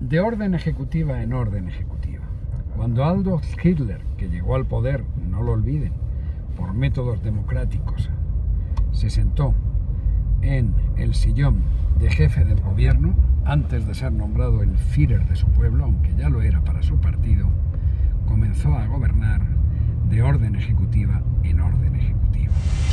De orden ejecutiva en orden ejecutiva. Cuando Adolf Hitler, que llegó al poder, no lo olviden, por métodos democráticos, se sentó en el sillón de jefe del gobierno, antes de ser nombrado el Führer de su pueblo, aunque ya lo era para su partido, comenzó a gobernar de orden ejecutiva en orden ejecutiva.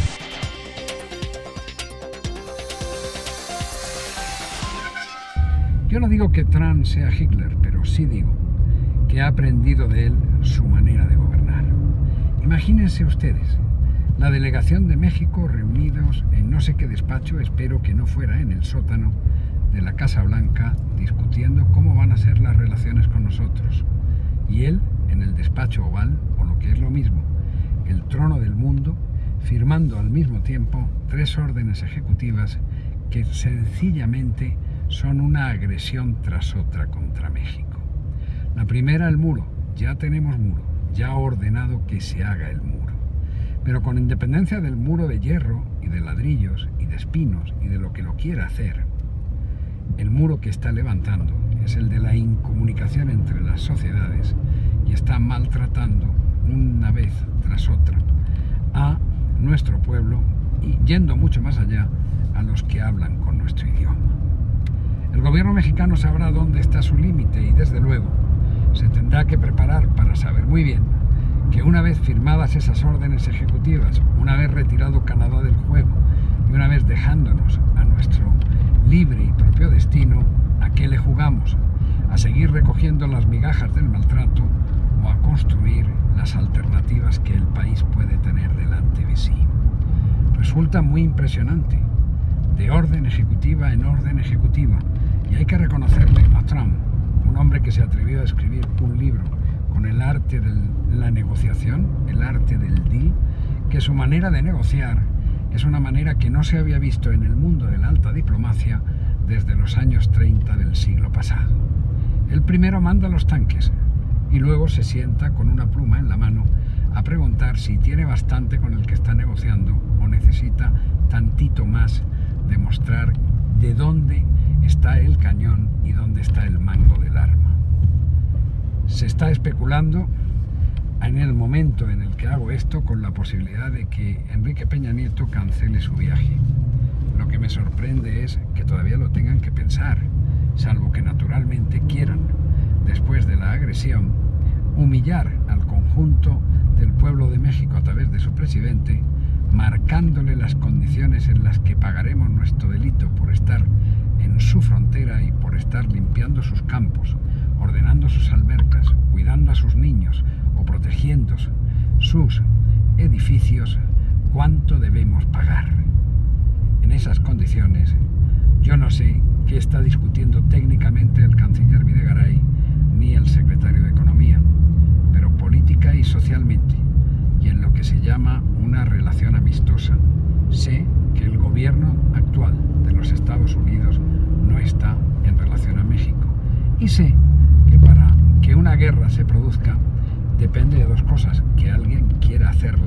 Yo no digo que Trump sea Hitler, pero sí digo que ha aprendido de él su manera de gobernar. Imagínense ustedes, la delegación de México reunidos en no sé qué despacho, espero que no fuera en el sótano de la Casa Blanca, discutiendo cómo van a ser las relaciones con nosotros. Y él en el despacho oval, o lo que es lo mismo, el trono del mundo, firmando al mismo tiempo 3 órdenes ejecutivas que sencillamente son una agresión tras otra contra México. La primera, el muro. Ya tenemos muro, ya ha ordenado que se haga el muro. Pero con independencia del muro de hierro y de ladrillos y de espinos y de lo que lo quiera hacer, el muro que está levantando es el de la incomunicación entre las sociedades y está maltratando una vez tras otra a nuestro pueblo y yendo mucho más allá a los que hablan con nuestro idioma. El gobierno mexicano sabrá dónde está su límite y desde luego se tendrá que preparar para saber muy bien que una vez firmadas esas órdenes ejecutivas, una vez retirado Canadá del juego y una vez dejándonos a nuestro libre y propio destino, ¿a qué le jugamos? ¿A seguir recogiendo las migajas del maltrato o a construir las alternativas que el país puede tener delante de sí? Resulta muy impresionante, de orden ejecutiva en orden ejecutiva, y hay que reconocerle a Trump, un hombre que se atrevió a escribir un libro con el arte de la negociación, el arte del deal, que su manera de negociar es una manera que no se había visto en el mundo de la alta diplomacia desde los años 30 del siglo pasado. Él primero manda los tanques y luego se sienta con una pluma en la mano a preguntar si tiene bastante con el que está negociando o necesita tantito más demostrar de dónde está el cañón y dónde está el mango del arma. Se está especulando en el momento en el que hago esto con la posibilidad de que Enrique Peña Nieto cancele su viaje. Lo que me sorprende es que todavía lo tengan que pensar, salvo que naturalmente quieran, después de la agresión, humillar al conjunto del pueblo de México a través de su presidente, marcándole las condiciones en las que pagaremos nuestro delito por estar en su frontera y por estar limpiando sus campos, ordenando sus albercas, cuidando a sus niños o protegiendo sus edificios, ¿cuánto debemos pagar? En esas condiciones, yo no sé qué está discutiendo técnicamente el canciller Videgaray ni el secretario de Economía, pero política y socialmente, y en lo que se llama una relación amistosa, sé que el gobierno actual de los Estados Unidos no está en relación a México. Y sé que para que una guerra se produzca depende de 2 cosas: que alguien quiera hacerla